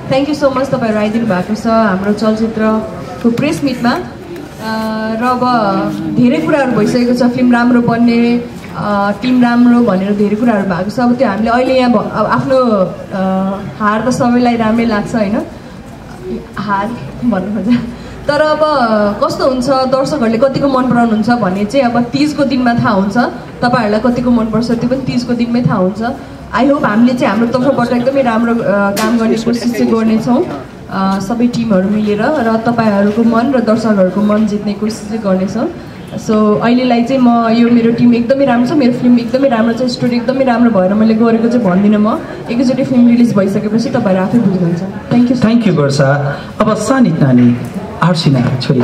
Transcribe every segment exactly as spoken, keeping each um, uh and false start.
Thank you so much तपाईँहरू आइदिनु भएको छ हाम्रो चलचित्रको प्रेस मिटमा र अब धेरै कुराहरू भइसकेको छ फिल्म राम्रो बन्ने टिम राम्रो भनेर धेरै कुराहरू भएको छ अब त्यो हामीले अहिले यहाँ आफ्नो हार त सबैलाई राम्रै लाग्छ होइन हार भन्नु खोज्छ तर अब कस्तो हुन्छ दर्शकहरूले कतिको मन पराउनुहुन्छ भन्ने चाहिँ अब तीजको दिनमा थाहा हुन्छ तपाईँहरूलाई कतिको मनपर्छ त्यो पनि तीजको दिनमै थाहा हुन्छ आई होप हामीले चाहिँ हाम्रो तर्फबाट एकदमै राम्रो काम गर्ने कोसिस चाहिँ गर्नेछौँ सबै टिमहरू मिलेर र तपाईँहरूको मन र दर्शकहरूको मन जित्ने कोसिस चाहिँ गर्नेछौँ सो अहिलेलाई चाहिँ म यो मेरो टिम एकदमै राम्रो छ मेरो फिल्म एकदमै राम्रो छ स्टोरी एकदमै राम्रो भएर मैले गरेको चाहिँ भन्दिनँ म एकैचोटि फिल्म रिलिज भइसकेपछि तपाईँहरू आफै बुझ्नुहुन्छ thank you thank you Varsha अब सानित नानी आर्सिना छोरी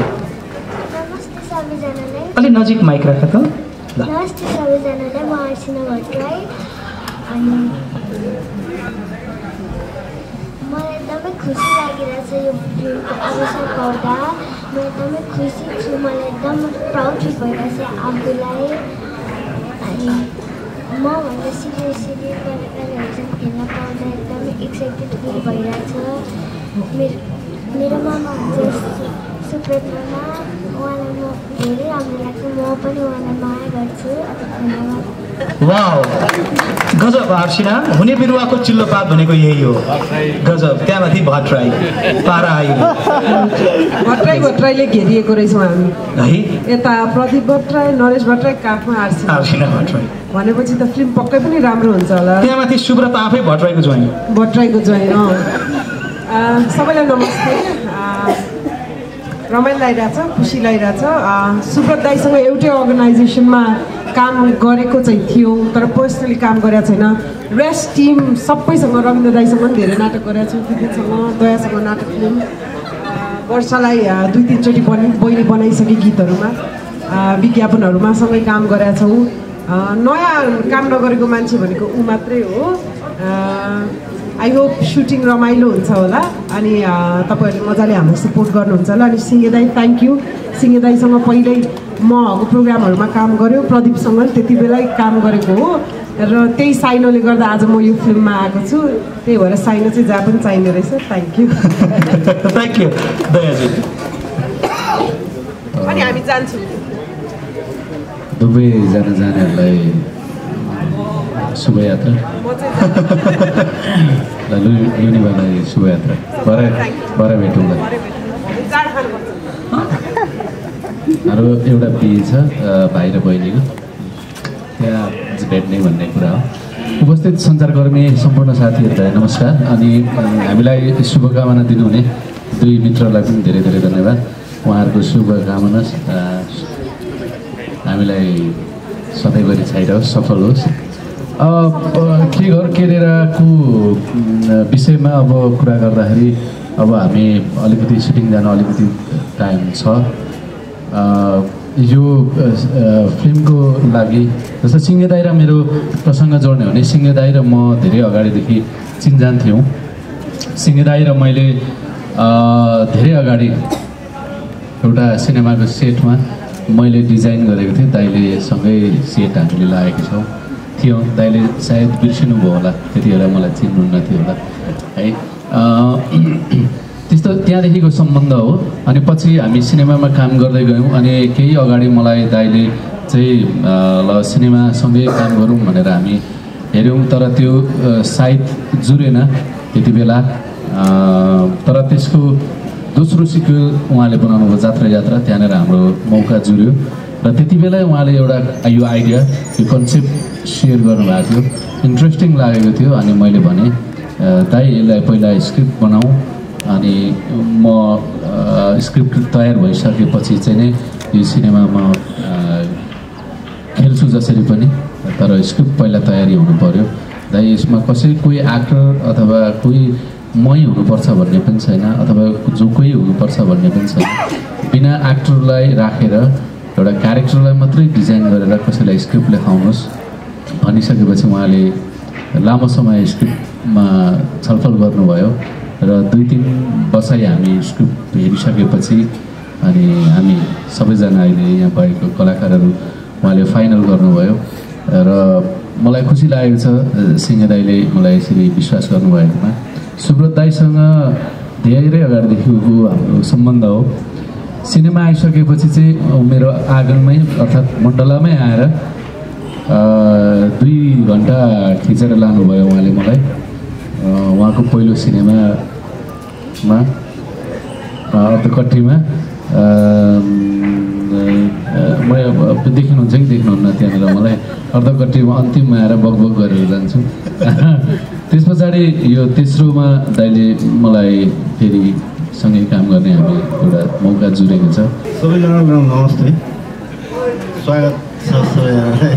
अलि नजिक माइक राख त नमस्ते सबैजनालाई म आर्सिना भट्टराई अनि मलाई एकदमै खुसी लागिरहेछ यो फिल्मको अवसर पाउँदा म एकदमै खुसी छु मलाई एकदम प्राउड फिल भइरहेछ आफूलाई अनि मभन्दा सिनियर सिनियर कलाकारहरू चाहिँ खेल्न पाउँदा एकदमै एक्साइटेड फिल भइरहेछ मेरो मेरो मामा हुन्छ सुप्रत मामा उहाँलाई म धेरै राम्रो लाग्छ म पनि उहाँलाई माया गर्छु धन्यवाद वाउ गजब आर्सिना हुने बिरुवाको चिल्लो पात भनेको यही हो गजब त्यहाँमाथि भट्टराई पारा आयो भट्टराई भट्टराईले घेरिएको रहेछौँ हामी है यता प्रदीप भट्टराई नरेश भट्टराई काखमा आर्सिना आर्सिना भट्टराई भनेपछि त फिल्म पक्कै पनि राम्रो हुन्छ होला त्यहाँमाथि सुब्रत आफै भट्टराईको ज्वाइन भट्टराईको ज्वाइन सबैलाई नमस्ते रमाइलो लागिरहेछ खुसी लागिरहेछ सुब्रत दाईसँग एउटै अर्गनाइजेसनमा काम गरेको चाहिँ थियो तर पर्सनली काम गरेको छैन रेस्ट टिम सबैसँग रविन्द्र दाईसँग पनि धेरै नाटक गरेको छु दिदीसँग दयासँग नाटक फिल्म वर्षालाई दुई तिनचोटि बनि बहिनी बनाइसके गीतहरूमा विज्ञापनहरूमा सँगै काम गरेका छौँ नयाँ काम नगरेको मान्छे भनेको ऊ मात्रै हो आई होप सुटिङ रमाइलो हुन्छ होला अनि तपाईँहरूले मजाले हामीलाई सपोर्ट गर्नुहुन्छ होला अनि सिङ्गे दाई थ्याङ्क यू सिङ्गे दाईसँग पहिल्यै मको प्रोग्रामहरूमा काम गऱ्यो प्रदीपसँग पनि त्यति बेलै काम गरेको हो र त्यही साइनोले गर्दा आज म यो फिल्ममा आएको छु त्यही भएर साइनो चाहिँ जहाँ पनि चाहिने रहेछ thank you thank you Dayaji अनि हामी जान्छौँ दुवैजना जानेहरूलाई शुभयात्रा लुनिवालाई शुभयात्रा भरे भरे भेटौँला अरू एउटा बिहे छ भाइ र बहिनीको त्यहाँ भेट्ने भन्ने कुरा हो उपस्थित सञ्चारकर्मी सम्पूर्ण साथीहरूलाई नमस्कार अनि हामीलाई शुभकामना दिनुहुने दुई मित्रलाई पनि धेरै धेरै धन्यवाद उहाँहरूको शुभकामना हामीलाई सधैँभरि छाइरहोस् सफल होस् के घर केरेराको विषयमा अब कुरा गर्दाखेरि अब हामी अलिकति सुटिङ जान अलिकति टाइम छ यो फिल्मको लागि जस्तो सिङ्गे दाई र मेरो प्रसङ्ग जोड्ने हो भने सिङ्गे दाई र म धेरै अगाडिदेखि चिनजान थियौँ सिङ्गे दाई र मैले धेरै अगाडि एउटा सिनेमाको सेटमा मैले डिजाइन गरेको थिएँ दाइले सँगै सेट हामीले लागेको छौँ थियो दाइले सायद बिर्सिनुभयो होला त्यति बेला मलाई चिन्नुहुन्न थियो होला है त्यस्तो त्यहाँदेखिको सम्बन्ध हो अनि पछि हामी सिनेमामा काम गर्दै गयौँ अनि केही अगाडि मलाई दाइले चाहिँ ल सिनेमासँगै काम गरौँ भनेर हामी हेऱ्यौँ तर त्यो सायद जुरेन त्यति बेला तर त्यसको दोस्रो सिक्वेल उहाँले बनाउनु भयो जात्रा यात्रा त्यहाँनिर हाम्रो मौका जुर्यो र त्यति बेलै उहाँले एउटा यो आइडिया यो कन्सेप्ट सेयर गर्नुभएको थियो इन्ट्रेस्टिङ लागेको थियो अनि मैले भने दाइ यसलाई पहिला स्क्रिप्ट बनाऊँ अनि म स्क्रिप्ट तयार भइसकेपछि चाहिँ नै यो सिनेमामा खेल्छु जसरी पनि तर स्क्रिप्ट पहिला तयारी हुनु पर्यो दाइ यसमा कसै कोही एक्टर अथवा कोही मै हुनुपर्छ भन्ने पनि छैन अथवा जो कोही हुनुपर्छ भन्ने पनि छैन बिना एक्टरलाई राखेर एउटा क्यारेक्टरलाई मात्रै डिजाइन गरेर कसैलाई स्क्रिप्ट लेखाउनुहोस् भनिसकेपछि उहाँले लामो समय स्क्रिप्टमा छलफल गर्नुभयो र दुई तिन वर्षै हामी स्क्रिप्ट हेरिसकेपछि अनि हामी सबैजना अहिले यहाँ भएको कलाकारहरू उहाँले फाइनल गर्नुभयो र मलाई खुसी लागेको छ सिङ्गे दाइले मलाई यसरी विश्वास गर्नुभएकोमा सुब्रत दाईसँग धेरै अगाडिदेखिको हाम्रो सम्बन्ध हो। सिनेमा आइसकेपछि चाहिँ मेरो आँगनमै अर्थात् मण्डलामै आएर दुई घन्टा खिचेर लानुभयो उहाँले मलाई। उहाँको पहिलो सिनेमामा अर्धकट्टीमा म देख्नुहुन्छ कि देख्नुहुन्न त्यहाँनिर मलाई अर्धकट्टीमा अन्तिममा आएर बकबक गरेर जान्छु। त्यस पछाडि यो तेस्रोमा दाइले मलाई फेरि सँगै काम गर्ने हामी एउटा मौका जुरेको छ। सबैजनालाई नमस्ते, स्वागत छ सबैजनालाई।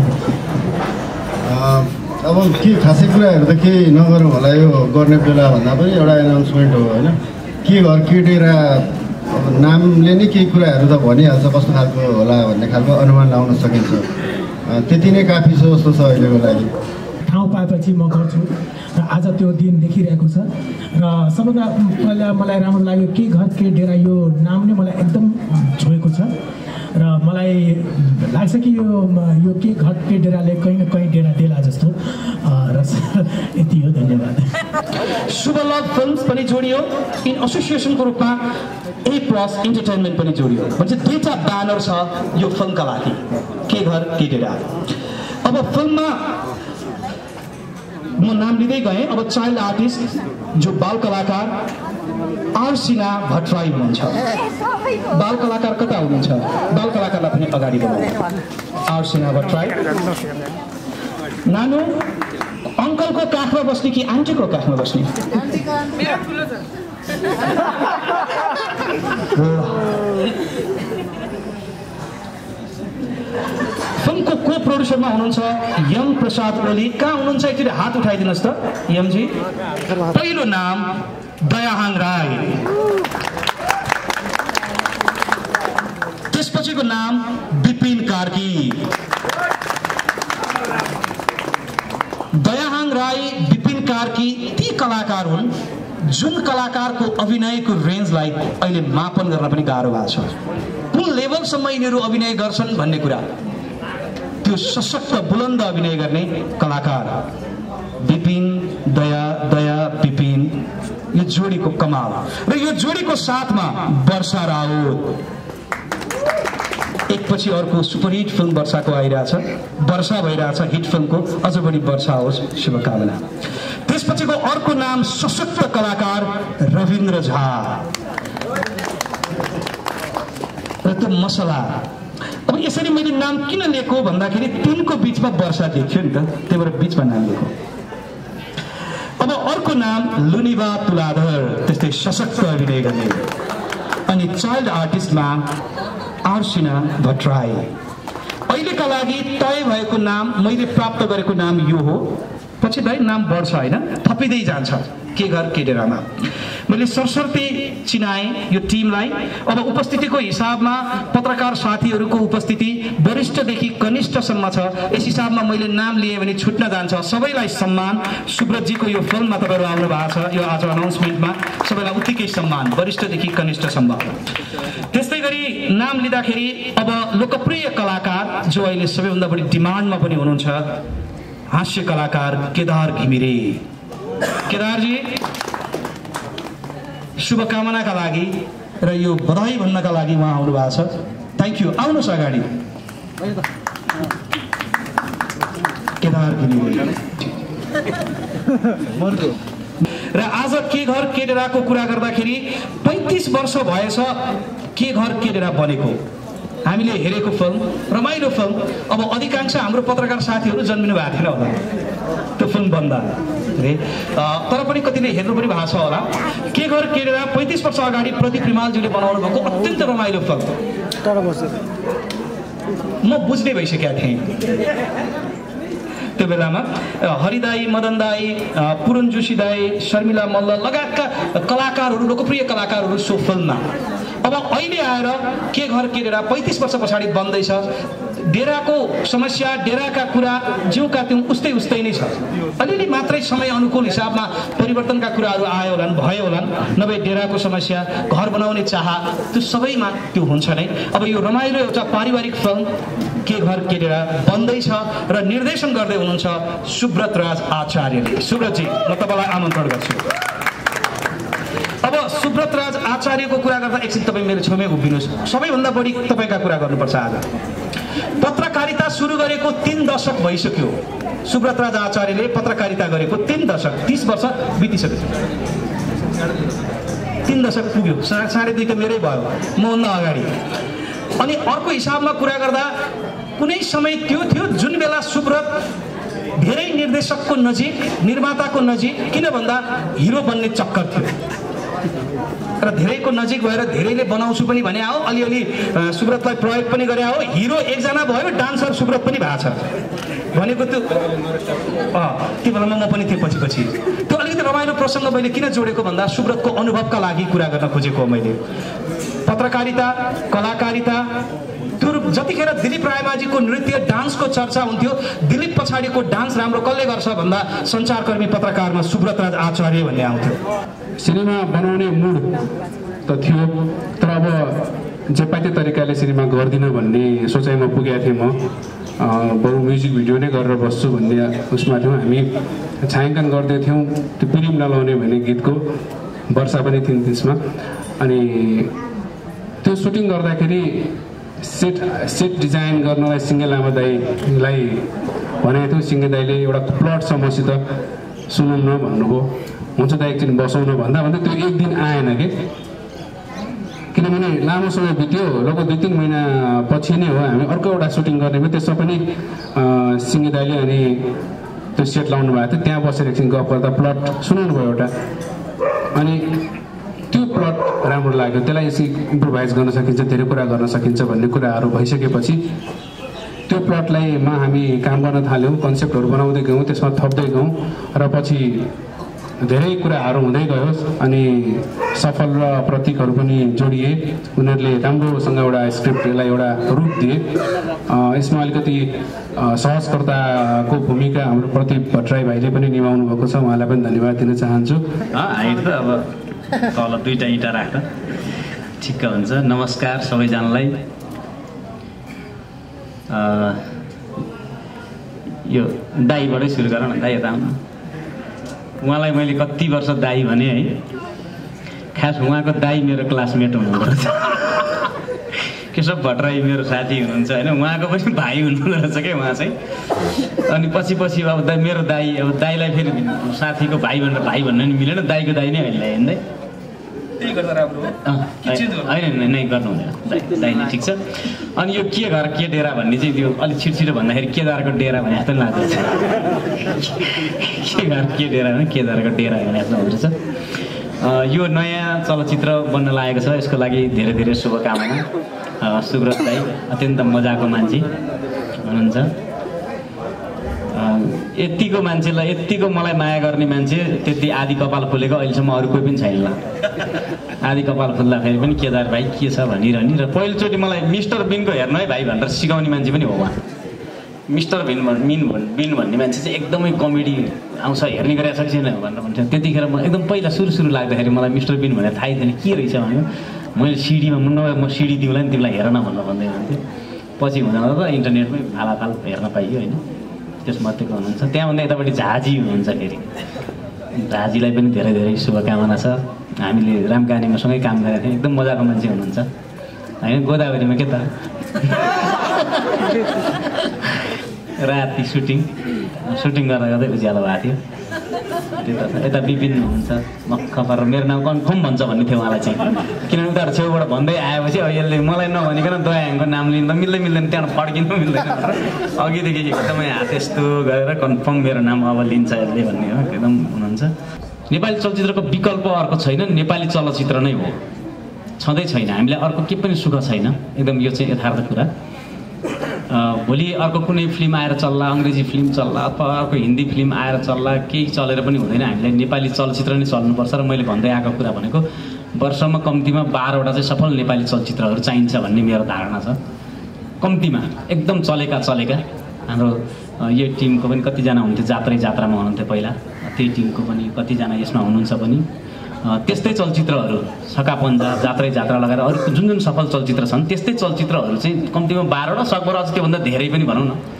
अब के खासै कुराहरू त केही नगरौँ होला, यो गर्ने बेला भन्दा पनि एउटा एनाउन्समेन्ट हो होइन। के घर के डेरा अब नामले नै केही कुराहरू त भनिहाल्छ कस्तो खालको होला भन्ने खालको अनुमान लगाउन सकिन्छ। त्यति नै काफी छ जस्तो छ अहिलेको लागि। ठाउँ पाएपछि म गर्छु र आज त्यो दिन देखिरहेको छ र सबभन्दा पहिला मलाई राम्रो लाग्यो के घर के डेरा, यो नाम नै मलाई एकदम छोएको छ र मलाई लाग्छ कि यो यो के घर के डेराले कहीँ न कहीँ डेरा देला जस्तो र यति हो। धन्यवाद। शुभ लभ फिल्म्स पनि जोडियो, इन एसोसिएसनको रूपमा ए प्लस इन्टरटेनमेन्ट पनि जोडियो। म्हणजे दुईटा ब्यानर छ यो फिल्मका लागि, के घर के डेरा। अब फिल्ममा म नाम लिँदै गएँ। अब चाइल्ड आर्टिस्ट जो बाल कलाकार आर्सिना भट्टराई हुनुहुन्छ। बाल कलाकार कता हुनुहुन्छ? बाल कलाकारलाई पनि अगाडि बढाउनु। आर्सिना भट्टराई नानु अङ्कलको काखमा बस्ने कि आन्टीको काखमा बस्ने? फिल्मको को प्रोड्युसरमा हुनुहुन्छ यम प्रसाद ओली। कहाँ हुनुहुन्छ? एकचोटि हात उठाइदिनुहोस् त यमजी। पहिलो नाम दयाहाङ राई, त्यसपछिको नाम विपिन कार्की। दयाहाङ राई, विपिन कार्की ती कलाकार हुन् जुन कलाकारको अभिनयको रेन्जलाई अहिले मापन गर्न पनि गाह्रो भएको छ। कुन लेभलसम्म यिनीहरू अभिनय गर्छन् भन्ने कुरा, त्यो सशक्त बुलन्द अभिनय गर्ने कलाकार विपिन, दया, दया विपिन, यो जोडीको कमाल। र यो जोडीको साथमा वर्षा राउत, एकपछि अर्को सुपरहिट फिल्म वर्षाको आइरहेछ। वर्षा भइरहेछ हिट फिल्मको, अझ बढी वर्षा होस्, शुभकामना। त्यसपछिको अर्को नाम सशक्त कलाकार रविन्द्र झा र त्यो मसला। अब यसरी मैले नाम किन लिएको भन्दाखेरि तिनको बिचमा वर्षा देखियो नि त, त्यही भएर बिचमा नाम लिएको। अब अर्को नाम लुनिभा तुलाधर, त्यस्तै सशक्त अभिनय गर्ने। अनि चाइल्ड आर्टिस्टमा आर्सिना भट्टराई। अहिलेका लागि तय भएको नाम, मैले प्राप्त गरेको नाम यो हो। पछि दाइ नाम बढ्छ होइन, थपिँदै जान्छ के घर के डेरामा। मैले सरसर्ती चिनाएँ यो टिमलाई। अब उपस्थितिको हिसाबमा पत्रकार साथीहरूको उपस्थिति वरिष्ठदेखि कनिष्ठसम्म छ। यस हिसाबमा मैले नाम लिएँ भने छुट्न जान्छ। सबैलाई सम्मान। सुब्रतजीको यो फिल्ममा तपाईँहरू आउनु भएको छ, यो आज अनाउन्समेन्टमा सबैलाई उत्तिकै सम्मान, वरिष्ठदेखि कनिष्ठसम्म। त्यस्तै गरी नाम लिँदाखेरि अब लोकप्रिय कलाकार जो अहिले सबैभन्दा बढी डिमान्डमा पनि हुनुहुन्छ, हास्य कलाकार केदार घिमिरे। केदारजी शुभकामनाका लागि र यो बधाई भन्नका लागि उहाँ आउनु भएको छ। Thank you. आउनुहोस् अगाडि केदार घिमिरे। र आज के घर के डेराको कुरा गर्दाखेरि पैँतिस वर्ष भएछ के घर के डेरा बनेको। हामीले हेरेको फिल्म, रमाइलो फिल्म। अब अधिकांश हाम्रो पत्रकार साथीहरू जन्मिनु भएको थिएन होला त्यो फिल्म बन्दा, तर पनि कतिले हेर्नु पनि भएको छ होला। के घर के डेरा पैँतिस वर्ष अगाडि प्रदीप रिमालजीले बनाउनु भएको अत्यन्त रमाइलो फिल्म। म बुझ्ने भइसकेका थिएँ त्यो बेलामा। हरिदाई, मदन दाई, पुरन जोशी दाई, शर्मिला मल्ल लगायतका कलाकारहरू, लोकप्रिय कलाकारहरू सो फिल्ममा। अब अहिले आएर के घर के डेरा पैँतिस वर्ष पछाडि बन्दैछ। डेराको समस्या, डेराका कुरा ज्यूका त्यौँ उस्तै उस्तै नै छ। अलिअलि मात्रै समय अनुकूल हिसाबमा परिवर्तनका कुराहरू आयो होलान्, भयो होलान्। नभए डेराको समस्या, घर बनाउने चाह, त्यो सबैमा त्यो हुन्छ नै। अब यो रमाइलो एउटा पारिवारिक फिल्म के घर के डेरा बन्दैछ र निर्देशन गर्दै हुनुहुन्छ सुब्रत राज आचार्यले। सुब्रतजी, म तपाईँलाई आमन्त्रण गर्छु। आचार्यको कुरा गर्दा एकछिन तपाईँ मेरो छेउमै उभिनुहोस्। सबैभन्दा बढी तपाईँका कुरा गर्नुपर्छ। आज पत्रकारिता सुरु गरेको तीन दशक भइसक्यो। सुब्रत राज आचार्यले पत्रकारिता गरेको तीन दशक तीस वर्ष बितिसक्यो। तीन दशक पुग्यो, साढे दुई त मेरै भयो मभन्दा अगाडि। अनि अर्को हिसाबमा कुरा गर्दा कुनै समय त्यो थियो जुन बेला सुब्रत धेरै निर्देशकको नजिक, निर्माताको नजिक, किन भन्दा हिरो बन्ने चक्कर थियो र धेरैको नजिक भएर धेरैले बनाउँछु पनि भने आओ, अलिअलि सुब्रतलाई प्रयोग पनि गरे आओ। हिरो एकजना भयो, डान्सर सुब्रत पनि भएको छ भनेको त्यो अँ त्यो बेलामा म पनि थिएँ पछि पछि। त्यो अलिकति रमाइलो प्रसङ्ग मैले किन जोडेको भन्दा सुब्रतको अनुभवका लागि कुरा गर्न खोजेको हो मैले। पत्रकारिता, कलाकारिता, त्यो जतिखेर दिलीप रायमाझीको नृत्य डान्सको चर्चा हुन्थ्यो, दिलीप पछाडिको डान्स राम्रो कसले गर्छ भन्दा सञ्चारकर्मी पत्रकारमा सुब्रत राज आचार्य भन्ने आउँथ्यो। सिनेमा बनाउने मुड त थियो, तर अब जे पाइते तरिकाले सिनेमा गर्दिनँ भन्ने सोचाइमा पुगेको थिएँ म। बरु म्युजिक भिडियो नै गरेर बस्छु भन्ने उसमा थियौँ हामी। छायाङ्कन गर्दै थियौँ त्यो फिल्म नलाउने भन्ने गीतको, वर्षा पनि थिइन् त्यसमा। अनि त्यो सुटिङ गर्दाखेरि सेट सेट डिजाइन गर्नलाई सिङ्गे लामा दाईलाई भनेको थियो। सिङ्गे दाईले एउटा प्लट छ मसित सुनौँ न भन्नुभयो। हुन्छ त एकछिन बसौँ न भन्दा भन्दा त्यो एक दिन आएन कि, किनभने लामो समय बित्यो। लगभग दुई तिन महिना पछि नै हो हामी अर्को एउटा सुटिङ गर्ने भयो। त्यसमा पनि सिङ्गे दाईले अनि त्यो सेट लाउनु भएको थियो। त्यहाँ बसेर एकछिन गफ गर्दा प्लट सुनाउनु भयो एउटा। अनि त्यो प्लट राम्रो लाग्यो, त्यसलाई यसरी इम्प्रोभाइज गर्न सकिन्छ, धेरै कुरा गर्न सकिन्छ भन्ने कुराहरू भइसकेपछि त्यो प्लटलाई मा हामी काम गर्न थाल्यौँ, कन्सेप्टहरू बनाउँदै गयौँ, त्यसमा थप्दै गयौँ र पछि धेरै कुराहरू हुँदै गयो। अनि सफल र प्रतीकहरू पनि जोडिए। उनीहरूले राम्रोसँग एउटा स्क्रिप्टलाई एउटा रूप दिए। यसमा अलिकति सहजकर्ताको भूमिका हाम्रो प्रदीप भट्टराई भाइले पनि निभाउनु भएको छ, उहाँलाई पनि धन्यवाद दिन चाहन्छु। हाइट त अब तल दुईवटा इँटा राख्दा ठिक्क हुन्छ। नमस्कार सबैजनालाई। यो दाईबाटै सुरु गरौँ न। दाई यता आउनु। उहाँलाई मैले कति वर्ष दाई भने है, खास उहाँको दाई मेरो क्लासमेट हुनुहुँदो रहेछ। केशव भट्टराई मेरो साथी हुनुहुन्छ होइन, उहाँको पनि भाइ हुनुहुँदो रहेछ क्या उहाँ चाहिँ। अनि पछि पछि अब दा मेरो दाई, अब दाईलाई फेरि साथीको भाइ भनेर भाइ भन्न नि मिलेन, दाईको दाई नै अहिले हेर्दै त्यही गर्दा राम्रो होइन नै गर्नु हुँदैन, दाई दाई नै ठिक छ। अनि यो के घर के डेरा भन्ने चाहिँ त्यो अलिक छिटो भन्दाखेरि केदारको डेरा भने जस्तो लाग्दो छ। के घर के डेरा भने केदारको डेरा भने जस्तो हुन्छ। यो नयाँ चलचित्र बन्न लागेको छ, यसको लागि धेरै धेरै शुभकामना। सुब्रत दाई अत्यन्त मजाको मान्छे हुनुहुन्छ। यतिको मान्छेलाई, यतिको मलाई माया गर्ने मान्छे त्यति आदि कपाल फुलेको अहिलेसम्म अरू कोही पनि छैन। ल आदि कपाल फुल्दाखेरि पनि केदार भाइ के छ भनिरहने र पहिलोचोटि मलाई मिस्टर बिनको हेर्नु है भाइ भनेर सिकाउने मान्छे पनि हो उहाँ। मिस्टर बिन मिन बिन भन्ने मान्छे चाहिँ एकदमै कमेडी आउँछ, हेर्ने गरेको छ कि छैन भनेर भन्थ्यो। त्यतिखेर म एकदम पहिला सुरु सुरु लाग्दाखेरि मलाई मिस्टर बिन भनेर थाहै थिएन के रहेछ भन्यो। मैले सिडीमा मुन्न म सिडी दिउँला नि तिमीलाई हेर न भनेर भन्दै हुन्थेँ। पछि हुँदैन त इन्टरनेटमै फालाफाल हेर्न पाइयो होइन। त्यसमध्येको हुनुहुन्छ। त्यहाँभन्दा यतापट्टि झाजी हुनुहुन्छ। फेरि झाजीलाई पनि धेरै धेरै शुभकामना छ। हामीले रामकानीमा सँगै काम गरेका थियौँ, एकदम मजाको मान्छे हुनुहुन्छ होइन। गोदावरीमा के त राति सुटिङ सुटिङ गर्दा गर्दै उज्यालो भएको थियो। त्यो त यता विपिन हुनुहुन्छ मक्ख पारेर मेरो नाम कन्फर्म भन्छ भन्ने थियो उहाँलाई चाहिँ, किनभने उनीहरू छेउबाट भन्दै आएपछि अब यसले मलाई नभनिकन दयाङको नाम लिनु त मिल्दै मिल्दैन, त्यहाँबाट फर्किनु मिल्दैन। अघिदेखि एकदमै हात यस्तो गरेर कन्फर्म मेरो नाम अब लिन्छ यसले भन्ने हो एकदम हुनुहुन्छ। नेपाली चलचित्रको विकल्प अर्को छैन, नेपाली चलचित्र नै हो, छँदै छैन। हामीलाई अर्को के पनि सुख छैन, एकदम यो चाहिँ यथार्थ कुरा। भोलि अर्को कुनै फिल्म आएर चल्ला, अङ्ग्रेजी फिल्म चल्ला अथवा अर्को हिन्दी फिल्म आएर चल्ला, केही चलेर पनि हुँदैन। हामीलाई नेपाली चलचित्र नै चल्नुपर्छ। र मैले भन्दै आएको कुरा भनेको वर्षमा कम्तीमा बाह्रवटा चाहिँ सफल नेपाली चलचित्रहरू चाहिन्छ भन्ने मेरो धारणा छ। कम्तीमा एकदम चलेका चलेका हाम्रो यो टिमको पनि कतिजना हुन्थ्यो, जात्रै जात्रामा हुनुहुन्थ्यो पहिला, त्यही टिमको पनि कतिजना यसमा हुनुहुन्छ पनि। त्यस्तै चलचित्रहरू छक्का पन्जा, जात्रै जात्रा लगाएर अरू जुन जुन सफल चलचित्र छन् त्यस्तै चलचित्रहरू चाहिँ कम्तीमा बाह्रवटा, सकभर अझ त्योभन्दा धेरै पनि भनौँ न